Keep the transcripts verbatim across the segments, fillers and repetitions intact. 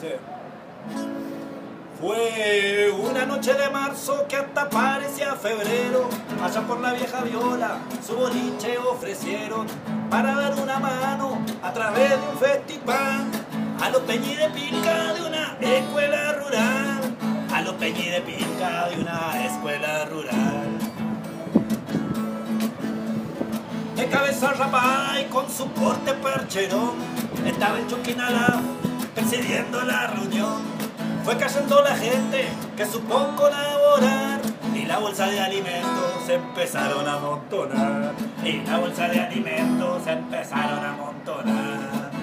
Dice: fue una noche de marzo que hasta parecía febrero. Allá por la vieja Viola su boliche ofrecieron para dar una mano a través de un festival a los peñi de pinca de una escuela rural. A los peñi de pinca de una escuela rural. De cabeza rapada y con su porte percherón, estaba el Chuquinalá presidiendo la reunión. Fue cayendo la gente que supo colaborar y la bolsa de alimentos se empezaron a amontonar. Y la bolsa de alimentos se empezaron a amontonar.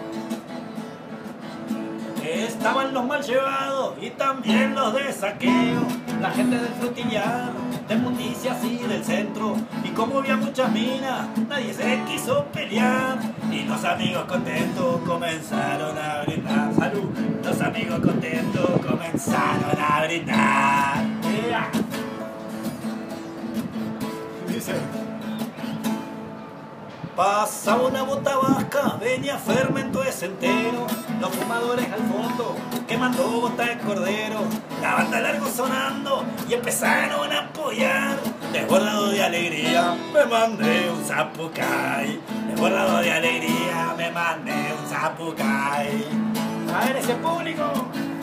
Estaban los mal llevados y también los de saqueo, la gente del frutillar, de Mundicias y del centro. Y como había muchas minas, nadie se quiso pelear. Y los amigos contentos comenzaron a brindar. ¡Salud! Los amigos contentos comenzaron a brindar. ¡Yeah! Dice: pasaba una bota vasca, venía fermento ese entero. Los fumadores al fondo, quemando bota de cordero. La banda largo sonando y empezaron a apoyar. Desbordado de alegría, me mandé un zapucay. Desbordado de alegría, me mandé un zapucay. A ver ese público.